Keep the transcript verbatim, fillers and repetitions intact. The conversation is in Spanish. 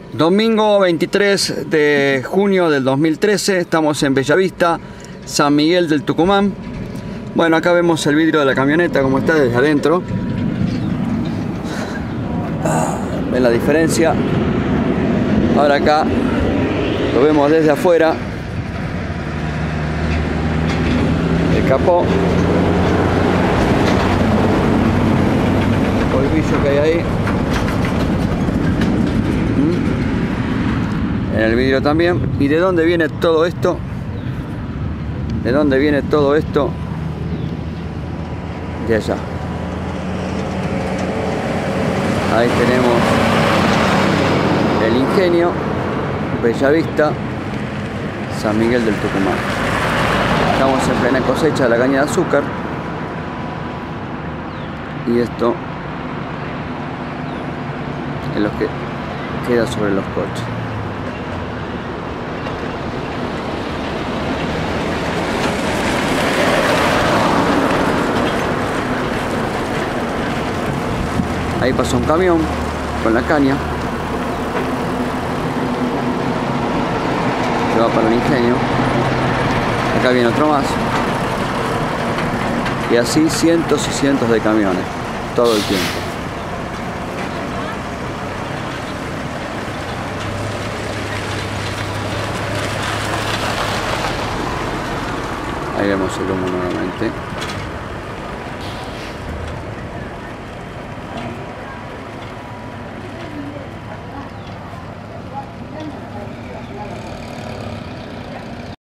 Domingo veintitrés de junio del dos mil trece, estamos en Bellavista, San Miguel del Tucumán. Bueno, acá vemos el vidrio de la camioneta como está desde adentro. ¿Ven la diferencia? Ahora acá lo vemos desde afuera. El capó. El polvillo que hay ahí. En el vidrio también. ¿Y de dónde viene todo esto? ¿De dónde viene todo esto? De allá. Ahí tenemos el ingenio, Bellavista, San Miguel del Tucumán. Estamos en plena cosecha de la caña de azúcar. Y esto es lo que queda sobre los coches. Ahí pasó un camión con la caña que va para el ingenio. Acá viene otro más. Y así cientos y cientos de camiones todo el tiempo. Ahí vemos el humo nuevamente.